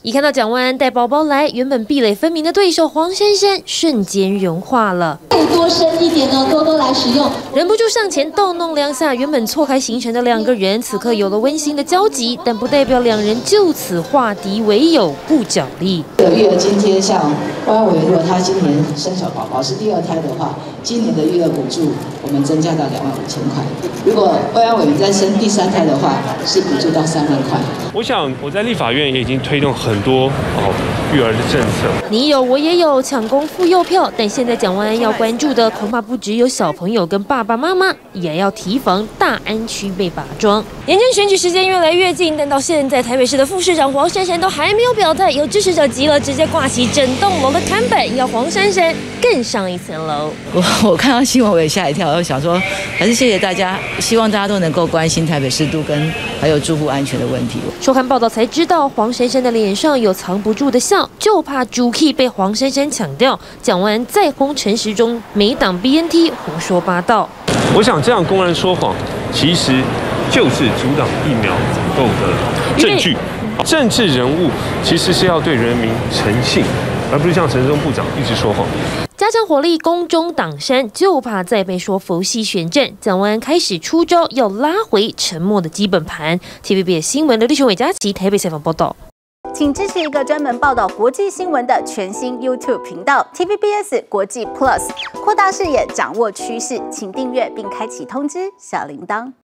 一看到蒋万安带包包来，原本壁垒分明的对手黄珊珊瞬间融化了。 可以多深一点呢，多多来使用。 忍不住上前逗弄两下，原本错开行程的两个人，此刻有了温馨的交集，但不代表两人就此化敌为友，不角力。 育儿津贴，像万安委员，如果他今年生小宝宝是第2胎的话，今年的育儿补助我们增加到25000块。如果万安委员再生第3胎的话，是补助到3万块。 我想我在立法院也已经推动很多育儿的政策。 你有我也有，抢攻妇幼票，但现在蒋万安要关注的恐怕不只有小朋友跟爸爸妈妈，也要提防大安区被拔桩。眼见选举时间越来越近，但到现在台北市的副市长黄珊珊都还没有表态，有支持者急了，直接挂起整栋楼的看板，要黄珊珊更上一层楼。 我看到新闻我也吓一跳，我想说还是谢谢大家，希望大家都能够关心台北市都跟还有住户安全的问题。 收看报道才知道，黄珊珊的脸上有藏不住的笑，就怕主 key 被黄珊珊抢掉。蒋万安再轰陈时中没挡 BNT 胡说八道。 我想这样公然说谎，其实就是阻挡疫苗采购的证据。政治人物其实是要对人民诚信，而不是像陈时中部长一直说谎。 加强火力攻中挡山，就怕再被说佛系选战。蒋万安开始出招，要拉回沉默的基本盘。TVBS 新闻的立雄伟嘉琪台北采访报道。 请支持一个专门报道国际新闻的全新 YouTube 频道 TVBS 国际 Plus， 扩大视野，掌握趋势，请订阅并开启通知小铃铛。